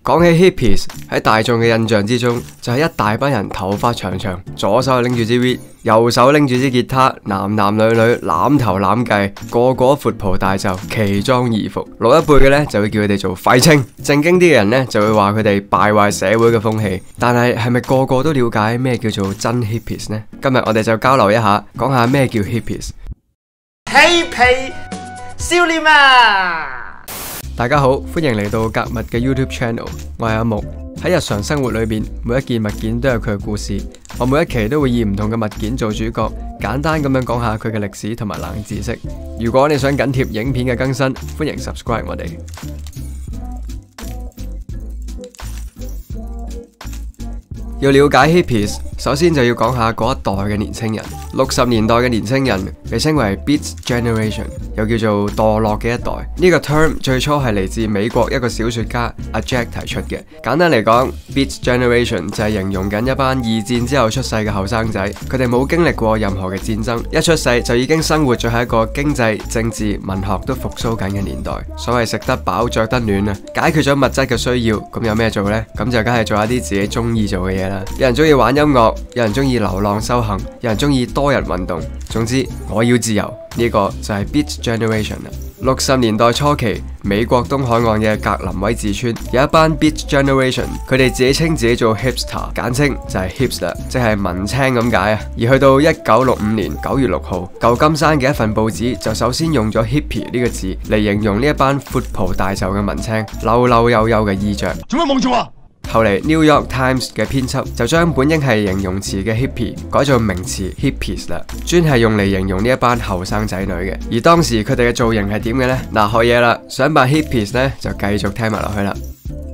講起 hippies 喺大眾嘅印象之中，就係一大班人頭髮長長，左手拎住支 weed， 右手拎住支吉他，男男女女攬頭攬計，個個闊袍大袖，奇裝異服。老一輩嘅呢就會叫佢哋做廢青，正經啲嘅人呢就會話佢哋敗壞社會嘅風氣。但係咪個個都了解咩叫做真 hippies 呢？今日我哋就交流一下，講下咩叫 hippies。 嬉皮笑臉啊！ 大家好，歡迎嚟到格物嘅 YouTube Channel， 我係阿木。喺日常生活裏邊，每一件物件都有佢嘅故事。我每一期都會以唔同嘅物件做主角，簡單咁樣講下佢嘅歷史同埋冷知識。如果你想緊貼影片嘅更新，歡迎 subscribe 我哋。要了解 hippies， 首先就要講下嗰一代嘅年輕人。60年代嘅年輕人被稱為 Beat Generation， 又叫做墮落嘅一代。呢個 term 最初係嚟自美國一個小說家阿 Jack 提出嘅。簡單嚟講 ，Beat Generation 就係形容緊一班二戰之後出世嘅後生仔，佢哋冇經歷過任何嘅戰爭，一出世就已經生活咗喺一個經濟、政治、文學都復甦緊嘅年代。所謂食得飽、着得暖啊，解決咗物質嘅需要，咁有咩做呢？咁就梗係做一啲自己中意做嘅嘢啦。有人中意玩音樂，有人中意流浪修行，有人中意多人運動。總之，我要自由，呢個就係 Beat Generation 啦。60年代初期，美國東海岸嘅格林威治村有一班 Beat Generation， 佢哋自己稱自己做 hipster， 簡稱就係 hipster， 即係文青咁解啊。而去到1965年9月6號，舊金山嘅一份報紙就首先用咗 hippie 呢個字嚟形容呢一班闊袍大袖嘅文青，溜溜悠悠嘅衣着。做咩望住我？後嚟 New York Times 嘅編輯就將本應係形容詞嘅 hippie 改做名詞 hippies 啦，專係用嚟形容呢一班後生仔女嘅。而當時佢哋嘅造型係點嘅呢？嗱，學嘢啦，想扮 hippies 呢，就繼續聽埋落去啦。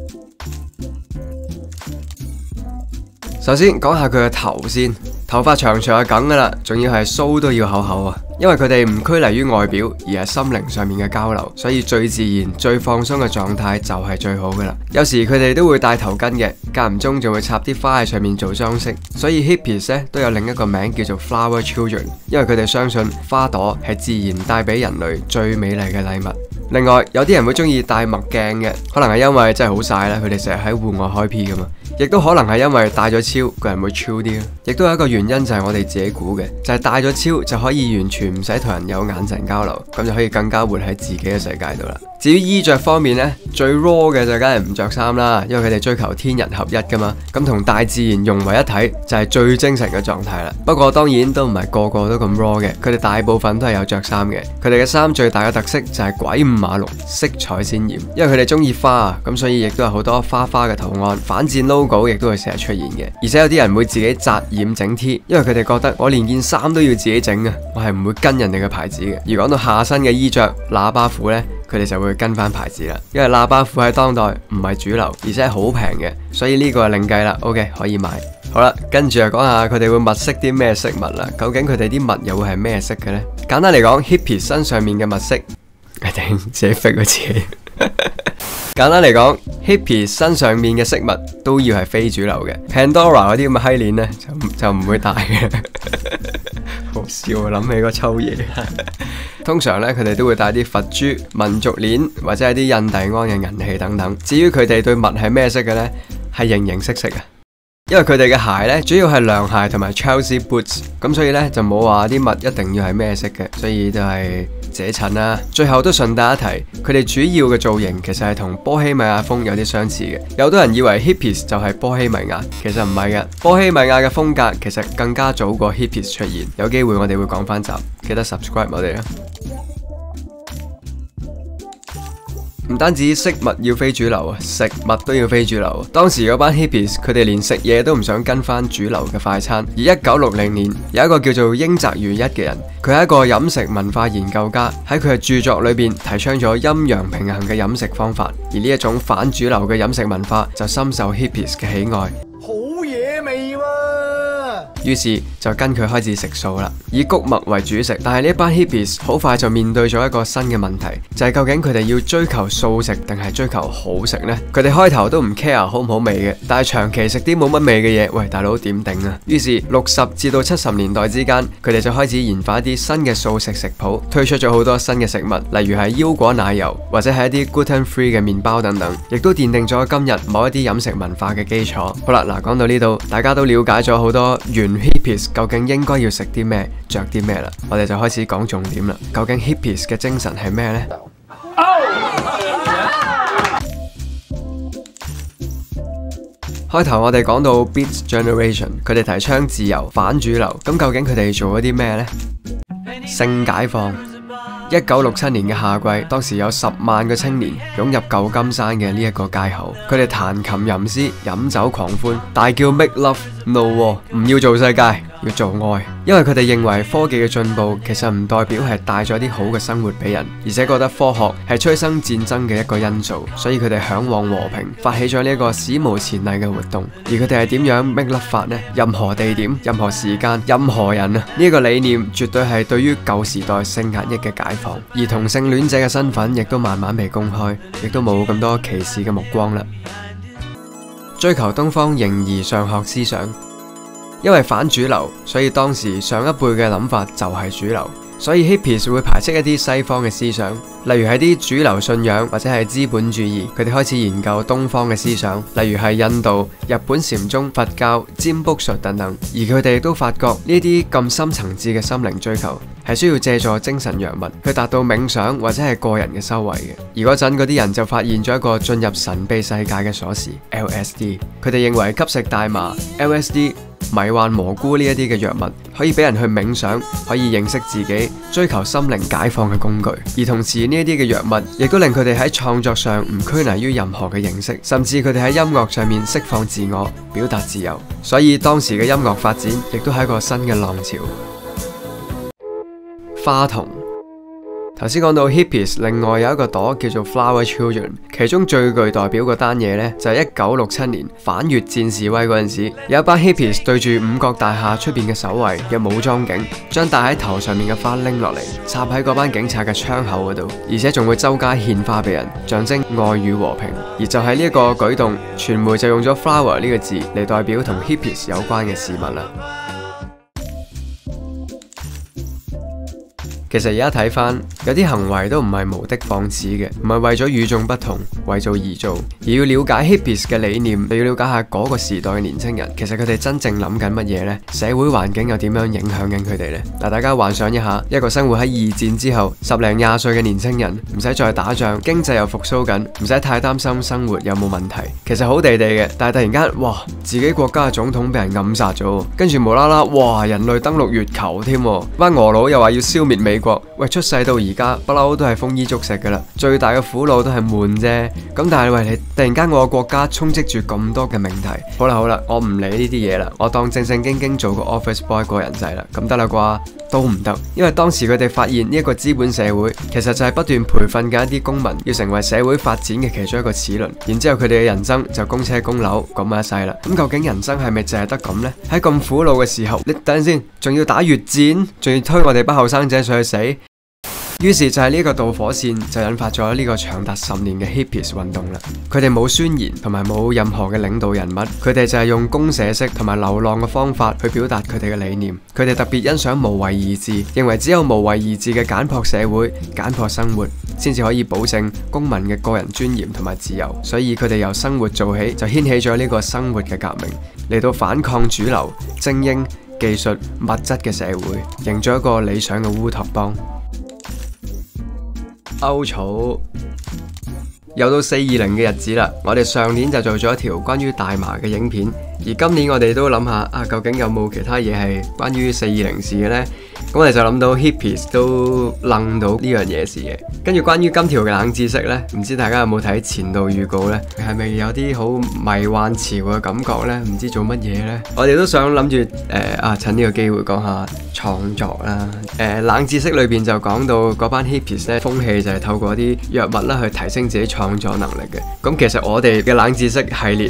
首先講下佢嘅頭先，頭髮長長就梗噶啦，仲要係鬚都要厚厚啊。因為佢哋唔拘泥於外表，而係心靈上面嘅交流，所以最自然、最放鬆嘅狀態就係最好噶啦。有時佢哋都會戴頭巾嘅，間唔中仲會插啲花喺上面做裝飾。所以 hippies 咧都有另一個名叫做 flower children， 因為佢哋相信花朵係自然帶俾人類最美麗嘅禮物。另外有啲人會中意戴墨鏡嘅，可能係因為真係好曬啦，佢哋成日喺戶外開 P 噶嘛。亦都可能係因為戴咗超，個人會超啲咯。亦都有一個原因就係我哋自己估嘅，就係戴咗超就可以完全唔使同人有眼神交流，咁就可以更加活喺自己嘅世界度啦。至於衣着方面呢，最 raw 嘅就梗係唔着衫啦，因為佢哋追求天人合一噶嘛，咁同大自然融為一體就係最精神嘅狀態啦。不過當然都唔係個個都咁 raw 嘅，佢哋大部分都係有着衫嘅。佢哋嘅衫最大嘅特色就係鬼五馬六，色彩鮮豔，因為佢哋中意花啊，咁所以亦都有好多花花嘅圖案，反戰 logo 亦都會成日出現嘅。而且有啲人會自己紮染整 T， 因為佢哋覺得我連件衫都要自己整啊，我係唔會跟人哋嘅牌子嘅。而講到下身嘅衣着，喇叭褲呢，佢哋就會跟翻牌子啦，因為喇叭褲喺當代唔係主流，而且係好平嘅，所以呢個係另計啦。OK， 可以買。好啦，跟住就講下佢哋會物色啲咩飾物啦。究竟佢哋啲物又會係咩色嘅呢？簡單嚟講 ，hippie 身上面嘅物飾，自己 fit 個自己。簡單嚟講 ，hippie 身上面嘅飾物都要係非主流嘅。Pandora 嗰啲咁嘅閪鏈呢，就唔會戴嘅。好笑啊！諗起嗰抽嘢。通常呢，佢哋都會戴啲佛珠、民族鏈或者係啲印第安嘅銀器等等。至於佢哋對襪係咩色嘅呢？係形形色色啊！因為佢哋嘅鞋呢，主要係涼鞋同埋 Chelsea boots， 咁所以呢，就冇話啲襪一定要係咩色嘅，所以就係自己襯啦。最後都順帶一提，佢哋主要嘅造型其實係同波希米亞風有啲相似嘅。有好多人以為 hippies 就係波希米亞，其實唔係嘅。波希米亞嘅風格其實更加早過 hippies 出現。有機會我哋會講翻集，記得 subscribe 我哋啦。唔單止飾物要非主流啊，食物都要非主流。當時嗰班 hippies， 佢哋連食嘢都唔想跟翻主流嘅快餐。而1960年有一個叫做英澤如一嘅人，佢係一個飲食文化研究家，喺佢嘅著作裏邊提倡咗陰陽平衡嘅飲食方法。而呢一種反主流嘅飲食文化就深受 hippies 嘅喜愛。 好嘢味喎！ 於是就跟佢開始食素啦，以穀物為主食。但係呢一班 hippies 好快就面對咗一個新嘅問題，就係究竟佢哋要追求素食定係追求好食呢？佢哋開頭都唔 care 好唔好味嘅，但係長期食啲冇乜味嘅嘢，喂大佬點頂啊？於是60至到70年代之間，佢哋就開始研發一啲新嘅素食食譜，推出咗好多新嘅食物，例如係腰果奶油或者係一啲 gluten free 嘅麵包等等，亦都奠定咗今日某一啲飲食文化嘅基礎。好啦，嗱，講到呢度，大家都了解咗好多原 hippies 究竟應該要食啲咩、着啲咩啦，我哋就開始講重點啦。究竟 hippies 嘅精神係咩呢？開頭我哋講到 Beat Generation， 佢哋提倡自由、反主流，咁究竟佢哋做咗啲咩呢？性解放。1967年嘅夏季，當時有10萬個青年湧入舊金山嘅呢一個街口，佢哋彈琴吟詩、飲酒狂歡，大叫 Make Love No War， 唔要做世界，要做愛。因為佢哋認為科技嘅進步其實唔代表係帶咗啲好嘅生活俾人，而且覺得科學係催生戰爭嘅一個因素，所以佢哋向往和平，發起咗呢一個史無前例嘅活動。而佢哋係點樣 make love 法呢？任何地點、任何時間、任何人啊！呢一個理念絕對係對於舊時代性壓抑嘅解放，而同性戀者嘅身份亦都慢慢被公開，亦都冇咁多歧視嘅目光啦。追求東方形而上學思想。因為反主流，所以當時上一輩嘅諗法就係主流，所以 hippies 會排斥一啲西方嘅思想，例如係啲主流信仰或者係資本主義。佢哋開始研究東方嘅思想，例如係印度、日本禪宗、佛教、占卜術等等。而佢哋亦都發覺呢啲咁深層次嘅心靈追求係需要借助精神藥物去達到冥想或者係個人嘅修為嘅。而嗰陣嗰啲人就發現咗一個進入神秘世界嘅鎖匙 LSD。佢哋認為吸食大麻、LSD、迷幻蘑菇呢一啲嘅藥物可以俾人去冥想，可以認識自己，追求心靈解放嘅工具。而同時呢一啲嘅藥物亦都令佢哋喺創作上唔拘泥於任何嘅形式，甚至佢哋喺音樂上面釋放自我，表達自由。所以當時嘅音樂發展亦都係一個新嘅浪潮。花童。頭先講到 hippies， 另外有一個朵叫做 Flower Children， 其中最具代表嗰單嘢呢，就係1967年反越戰示威嗰陣時，有一班 hippies 對住五角大廈出邊嘅守衛嘅武裝警，將戴喺頭上面嘅花拎落嚟，插喺嗰班警察嘅窗口嗰度，而且仲會周街獻花俾人，象徵愛與和平。而就喺呢一個舉動，傳媒就用咗 flower 呢個字嚟代表同 hippies 有關嘅事物啦。其實而家睇返，有啲行為都唔係無的放矢嘅，唔係為咗與眾不同，為做而做。而要了解 hippies 嘅理念，你要了解下嗰個時代嘅年輕人，其實佢哋真正諗緊乜嘢呢？社會環境又點樣影響緊佢哋呢？嗱，大家幻想一下，一個生活喺二戰之後10零20歲嘅年輕人，唔使再打仗，經濟又復甦緊，唔使太擔心生活有冇問題，其實好地地嘅。但係突然間，哇，自己國家嘅總統俾人暗殺咗，跟住無啦啦，哇，人類登陸月球添，班俄佬又話要消滅美國。喂，出世到而家不嬲都係豐衣足食噶啦，最大嘅苦惱都係悶啫。咁但係喂，你突然間我個國家充斥住咁多嘅命題，好啦，我唔理呢啲嘢啦，我當正正經經做個 office boy 個人仔啦，咁得啦啩？都唔得，因為當時佢哋發現呢一個資本社會其實就係不斷培訓嘅一啲公民，要成為社會發展嘅其中一個齒輪，然之後佢哋嘅人生就供車供樓咁一世啦。咁究竟人生係咪淨係得咁呢？喺咁苦惱嘅時候，你等陣先，仲要打越戰，仲要推我哋班後生仔上去死？於是就係呢一個導火線，就引發咗呢個長達10年嘅 hippies 運動啦。佢哋冇宣言同埋冇任何嘅領導人物，佢哋就係用公社式同埋流浪嘅方法去表達佢哋嘅理念。佢哋特別欣賞無為而治，認為只有無為而治嘅簡樸社會、簡樸生活，先至可以保證公民嘅個人尊嚴同埋自由。所以佢哋由生活做起，就掀起咗呢個生活嘅革命，嚟到反抗主流、精英、技術、物質嘅社會，營造一個理想嘅烏托邦。歐草又到420嘅日子啦，我哋上年就做咗一條關於大麻嘅影片，而今年我哋都諗下啊，究竟有冇其他嘢係關於420事嘅呢？咁我哋就諗到 hippies 都楞到呢樣嘢事嘅。跟住關於今條嘅冷知識呢，唔知大家有冇睇前度預告呢？係咪有啲好迷幻潮嘅感覺呢？唔知做乜嘢呢？我哋都想諗住趁呢個機會講下創作啦。冷知識裏邊就講到嗰班 hippies 呢，風氣就係透過啲藥物啦去提升自己創作能力嘅。咁其實我哋嘅冷知識系列呢，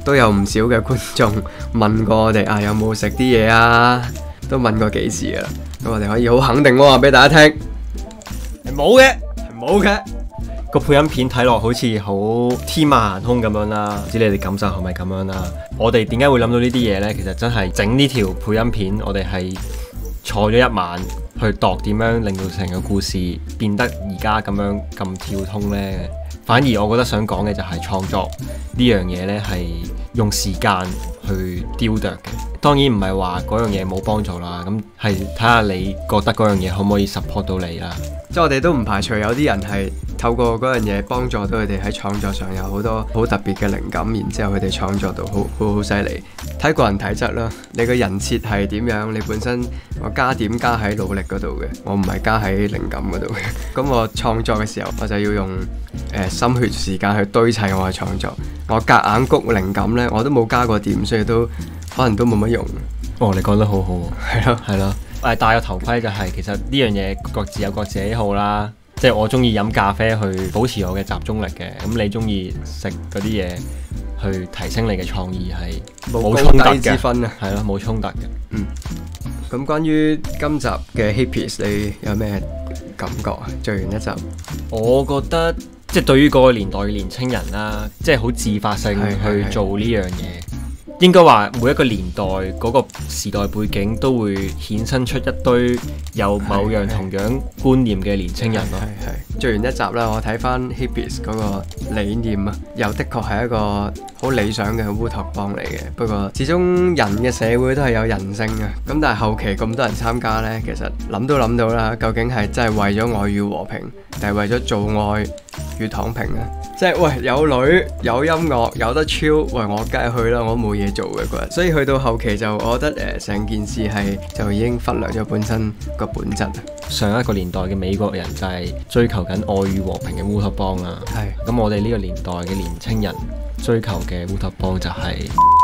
都有唔少嘅觀眾問過我哋啊，有冇食啲嘢啊？都問過幾次噶啦。咁我哋可以好肯定話俾大家聽， 係冇嘅。 係冇嘅。 個配音片睇落好似好天馬行空咁樣啦，唔知你哋感受係咪咁樣啦？我哋點解會諗到呢啲嘢呢？其實真係整呢條配音片，我哋係坐咗一晚去度點樣令到成個故事變得而家咁樣咁跳通呢。反而我覺得想講嘅就係創作呢樣嘢呢，係用時間去雕琢嘅。當然唔係話嗰樣嘢冇幫助啦，咁係睇下你覺得嗰樣嘢可唔可以 support 到你啦。 即係我哋都唔排除有啲人係透過嗰樣嘢幫助到佢哋喺創作上有好多好特別嘅靈感，然之後佢哋創作到好犀利。睇個人體質啦，你個人設係點樣？你本身我加點加喺努力嗰度嘅，我唔係加喺靈感嗰度嘅。咁我創作嘅時候，我就要用心血時間去堆砌我嘅創作。我夾硬谷靈感呢，我都冇加過點，所以都可能都冇乜用。 哦，你講得好好， 係咯， 係咯。戴個頭盔就係、其實呢樣嘢各自有各自喜好啦。即係我中意飲咖啡去保持我嘅集中力嘅，咁你中意食嗰啲嘢去提升你嘅創意係冇衝突嘅， 分啊， 係咯，冇衝突嘅。 咁關於今集嘅 Hippies， 你有咩感覺啊？做完一集， 我覺得即係對於嗰個年代嘅年青人啦，即係好自發性去做呢樣嘢。應該話每一個年代嗰個時代背景都會衍生出一堆有某樣同樣觀念嘅年青人咯。 係做完一集啦，我睇翻 Hippies 嗰個理念啊，又的確係一個好理想嘅烏托邦嚟嘅。不過始終人嘅社會都係有人性嘅，咁但係後期咁多人參加呢，其實諗都諗到啦，究竟係真係為咗愛與和平，定係為咗做愛與躺平呢？即係喂，有女有音樂有得超，喂我梗係去啦，我冇嘢做嘅嗰日，所以去到後期就我覺得成件事係就已經忽略咗本身個本質。 上一個年代嘅美國人就係追求緊愛與和平嘅烏托邦啦。 係咁我哋呢個年代嘅年青人追求嘅烏托邦就係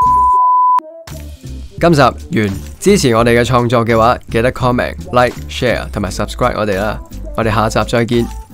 今集完。支持我哋嘅創作嘅話，記得 comment、like、share 同埋 subscribe 我哋啦。我哋下集再見。